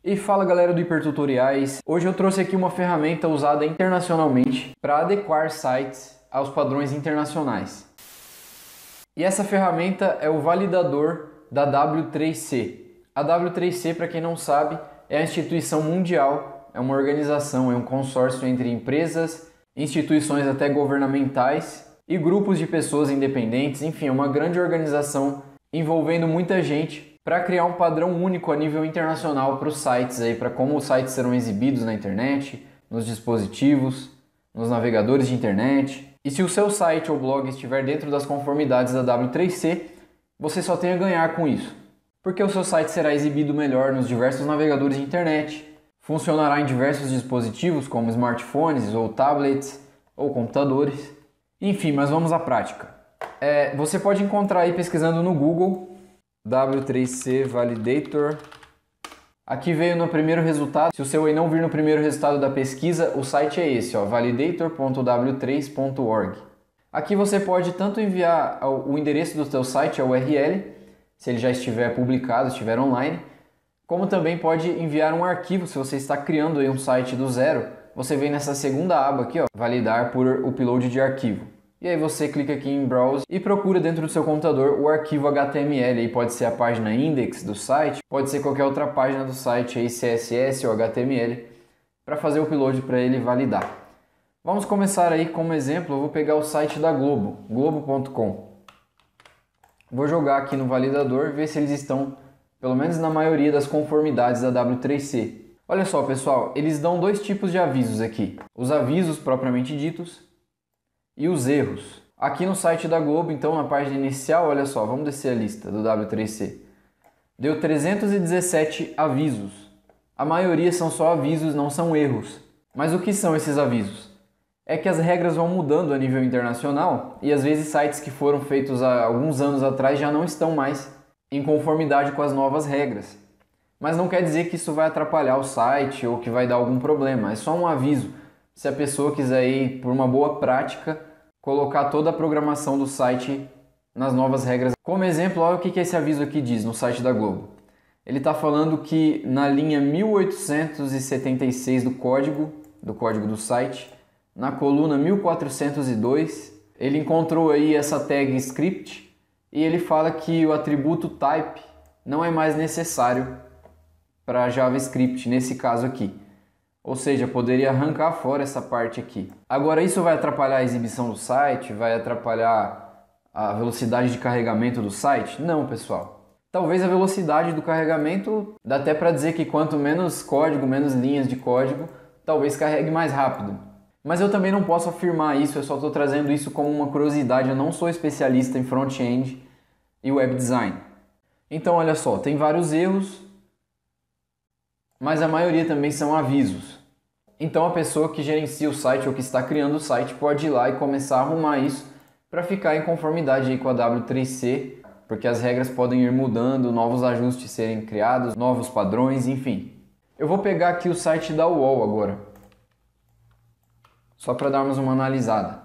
E fala galera do Hipertutoriais, hoje eu trouxe aqui uma ferramenta usada internacionalmente para adequar sites aos padrões internacionais. E essa ferramenta é o validador da W3C. A W3C, para quem não sabe, é a instituição mundial, é uma organização, é um consórcio entre empresas, instituições até governamentais e grupos de pessoas independentes, enfim, é uma grande organização envolvendo muita gente para criar um padrão único a nível internacional para os sites aí, para como os sites serão exibidos na internet, nos dispositivos, nos navegadores de internet. E se o seu site ou blog estiver dentro das conformidades da W3C, você só tem a ganhar com isso, porque o seu site será exibido melhor nos diversos navegadores de internet, funcionará em diversos dispositivos como smartphones ou tablets ou computadores. Enfim, mas vamos à prática. Você pode encontrar aí pesquisando no Google W3C Validator. Aqui veio no primeiro resultado. Se o seu aí não vir no primeiro resultado da pesquisa, o site é esse, ó, validator.w3.org. Aqui você pode tanto enviar o endereço do seu site, a URL, se ele já estiver publicado, estiver online, como também pode enviar um arquivo. Se você está criando aí um site do zero, você vem nessa segunda aba aqui, ó, validar por upload de arquivo. E aí você clica aqui em Browse e procura dentro do seu computador o arquivo HTML. Aí pode ser a página index do site, pode ser qualquer outra página do site, aí CSS ou HTML, para fazer o upload para ele validar. Vamos começar aí como exemplo. Eu vou pegar o site da Globo, globo.com. Vou jogar aqui no validador e ver se eles estão, pelo menos na maioria das conformidades da W3C. Olha só, pessoal, eles dão dois tipos de avisos aqui. Os avisos propriamente ditos e os erros. Aqui no site da Globo, então, na página inicial, olha só, vamos descer a lista do W3C. Deu 317 avisos. A maioria são só avisos, não são erros. Mas o que são esses avisos? É que as regras vão mudando a nível internacional e às vezes sites que foram feitos há alguns anos atrás já não estão mais em conformidade com as novas regras. Mas não quer dizer que isso vai atrapalhar o site ou que vai dar algum problema, é só um aviso. Se a pessoa quiser ir por uma boa prática, colocar toda a programação do site nas novas regras. Como exemplo, olha o que esse aviso aqui diz no site da Globo. Ele está falando que na linha 1876 do código do site, na coluna 1402, ele encontrou aí essa tag script e ele fala que o atributo type não é mais necessário para JavaScript nesse caso aqui. Ou seja, poderia arrancar fora essa parte aqui. Agora, isso vai atrapalhar a exibição do site? Vai atrapalhar a velocidade de carregamento do site? Não, pessoal. Talvez a velocidade do carregamento, dá até para dizer que quanto menos código, menos linhas de código, talvez carregue mais rápido. Mas eu também não posso afirmar isso, eu só estou trazendo isso como uma curiosidade. Eu não sou especialista em front-end e web design. Então, olha só, tem vários erros, mas a maioria também são avisos. Então a pessoa que gerencia o site ou que está criando o site pode ir lá e começar a arrumar isso para ficar em conformidade aí com a W3C, porque as regras podem ir mudando, novos ajustes serem criados, novos padrões, enfim. Eu vou pegar aqui o site da UOL agora, só para darmos uma analisada.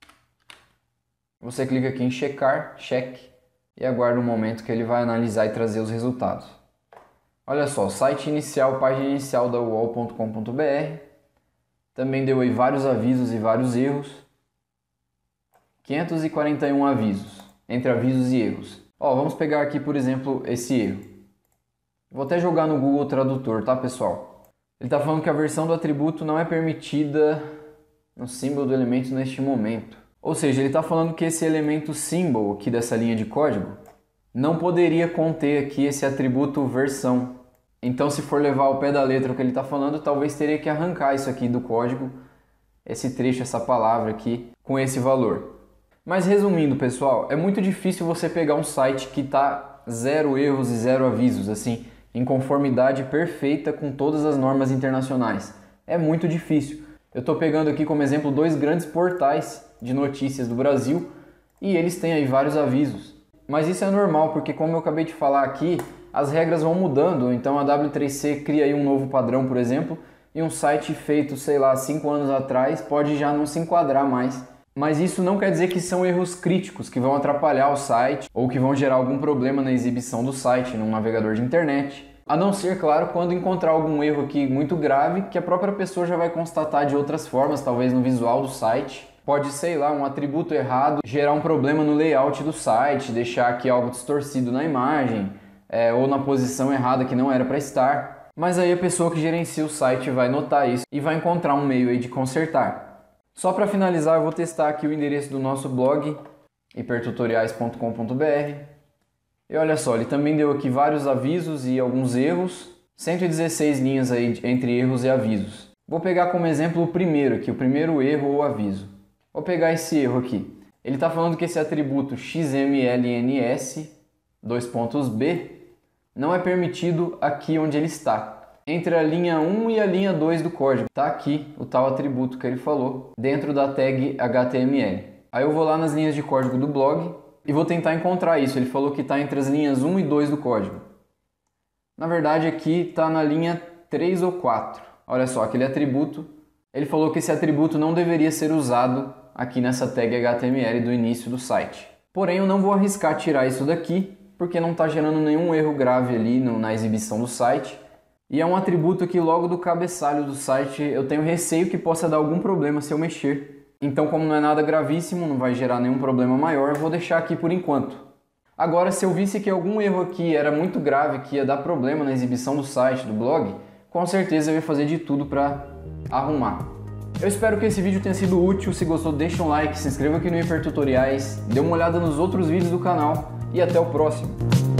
Você clica aqui em checar, check, e aguarda um momento que ele vai analisar e trazer os resultados. Olha só, site inicial, página inicial da uol.com.br, também deu aí vários avisos e vários erros, 541 avisos, entre avisos e erros. Ó, vamos pegar aqui, por exemplo, esse erro. Vou até jogar no Google Tradutor, tá, pessoal? Ele está falando que a versão do atributo não é permitida no símbolo do elemento neste momento. Ou seja, ele está falando que esse elemento symbol aqui dessa linha de código não poderia conter aqui esse atributo versão. Então, se for levar ao pé da letra o que ele está falando, talvez teria que arrancar isso aqui do código, esse trecho, essa palavra aqui, com esse valor. Mas resumindo, pessoal, é muito difícil você pegar um site que está 0 erros e 0 avisos, assim, em conformidade perfeita com todas as normas internacionais. É muito difícil. Eu estou pegando aqui como exemplo 2 grandes portais de notícias do Brasil e eles têm aí vários avisos. Mas isso é normal, porque como eu acabei de falar aqui, as regras vão mudando. Então a W3C cria aí um novo padrão, por exemplo, e um site feito, sei lá, 5 anos atrás pode já não se enquadrar mais. Mas isso não quer dizer que são erros críticos que vão atrapalhar o site ou que vão gerar algum problema na exibição do site num navegador de internet. A não ser, claro, quando encontrar algum erro aqui muito grave, que a própria pessoa já vai constatar de outras formas, talvez no visual do site. Pode, sei lá, um atributo errado gerar um problema no layout do site, deixar aqui algo distorcido na imagem, ou na posição errada que não era para estar. Mas aí a pessoa que gerencia o site vai notar isso e vai encontrar um meio aí de consertar. Só para finalizar, eu vou testar aqui o endereço do nosso blog, hipertutoriais.com.br. E olha só, ele também deu aqui vários avisos e alguns erros, 116 linhas aí entre erros e avisos. Vou pegar como exemplo o primeiro aqui, o primeiro erro ou aviso. Vou pegar esse erro aqui. Ele está falando que esse atributo xmlns, B, não é permitido aqui onde ele está. Entre a linha 1 e a linha 2 do código. Está aqui o tal atributo que ele falou, dentro da tag HTML. Aí eu vou lá nas linhas de código do blog e vou tentar encontrar isso. Ele falou que está entre as linhas 1 e 2 do código. Na verdade aqui está na linha 3 ou 4. Olha só, aquele atributo. Ele falou que esse atributo não deveria ser usado aqui nessa tag HTML do início do site. Porém, eu não vou arriscar tirar isso daqui, porque não está gerando nenhum erro grave ali na exibição do site. E é um atributo que logo do cabeçalho do site eu tenho receio que possa dar algum problema se eu mexer. Então, como não é nada gravíssimo, não vai gerar nenhum problema maior, eu vou deixar aqui por enquanto. Agora, se eu visse que algum erro aqui era muito grave, que ia dar problema na exibição do site, do blog, com certeza eu ia fazer de tudo para arrumar. Eu espero que esse vídeo tenha sido útil. Se gostou, deixa um like, se inscreva aqui no Hipertutoriais, dê uma olhada nos outros vídeos do canal e até o próximo.